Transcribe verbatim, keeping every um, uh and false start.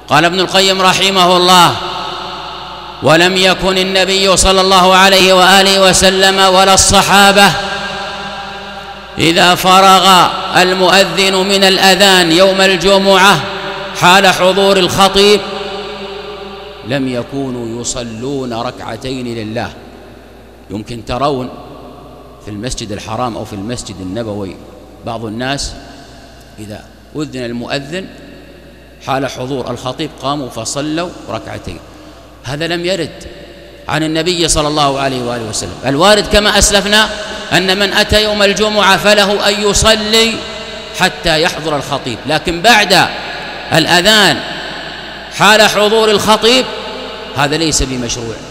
قال ابن القيم رحمه الله: ولم يكن النبي صلى الله عليه وآله وسلم ولا الصحابة إذا فرغ المؤذن من الأذان يوم الجمعة حال حضور الخطيب لم يكونوا يصلون ركعتين لله. يمكن ترون في المسجد الحرام أو في المسجد النبوي بعض الناس إذا أذن المؤذن حال حضور الخطيب قاموا فصلوا ركعتين. هذا لم يرد عن النبي صلى الله عليه وآله وسلم. الوارد كما أسلفنا أن من أتى يوم الجمعة فله أن يصلي حتى يحضر الخطيب، لكن بعد الأذان حال حضور الخطيب هذا ليس بمشروع.